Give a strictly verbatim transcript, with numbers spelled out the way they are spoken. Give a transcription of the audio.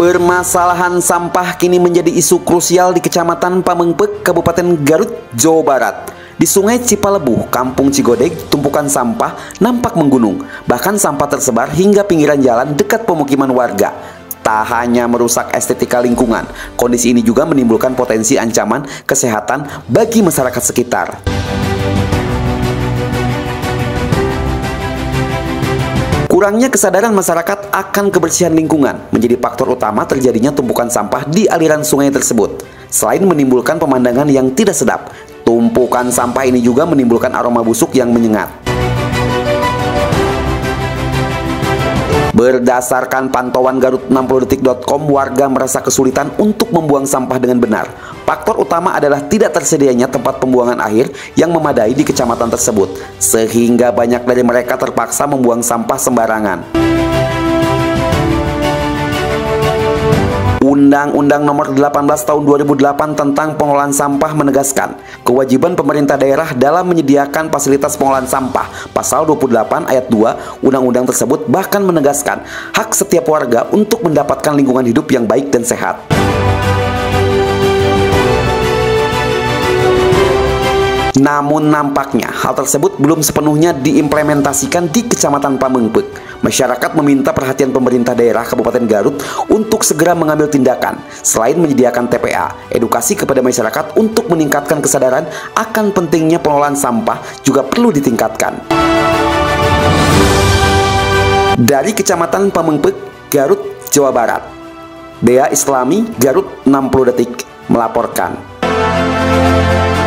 Permasalahan sampah kini menjadi isu krusial di Kecamatan Pamengpeuk, Kabupaten Garut, Jawa Barat. Di Sungai Cipalebuh, Kampung Cigodeg, tumpukan sampah nampak menggunung. Bahkan sampah tersebar hingga pinggiran jalan dekat pemukiman warga. Tak hanya merusak estetika lingkungan, kondisi ini juga menimbulkan potensi ancaman kesehatan bagi masyarakat sekitar. Kurangnya kesadaran masyarakat akan kebersihan lingkungan menjadi faktor utama terjadinya tumpukan sampah di aliran sungai tersebut. Selain menimbulkan pemandangan yang tidak sedap, tumpukan sampah ini juga menimbulkan aroma busuk yang menyengat. Berdasarkan pantauan Garut enam puluh detik titik com, warga merasa kesulitan untuk membuang sampah dengan benar. Faktor utama adalah tidak tersedianya tempat pembuangan akhir yang memadai di kecamatan tersebut, sehingga banyak dari mereka terpaksa membuang sampah sembarangan. Undang-Undang Nomor delapan belas Tahun dua ribu delapan tentang pengelolaan sampah menegaskan kewajiban pemerintah daerah dalam menyediakan fasilitas pengolahan sampah. Pasal dua puluh delapan ayat dua undang-undang tersebut bahkan menegaskan hak setiap warga untuk mendapatkan lingkungan hidup yang baik dan sehat. Namun nampaknya hal tersebut belum sepenuhnya diimplementasikan di Kecamatan Pamengpeuk. Masyarakat meminta perhatian pemerintah daerah Kabupaten Garut untuk segera mengambil tindakan. Selain menyediakan T P A, edukasi kepada masyarakat untuk meningkatkan kesadaran akan pentingnya pengelolaan sampah juga perlu ditingkatkan. Dari Kecamatan Pamengpeuk, Garut, Jawa Barat, Dea Islami, Garut enam puluh detik melaporkan.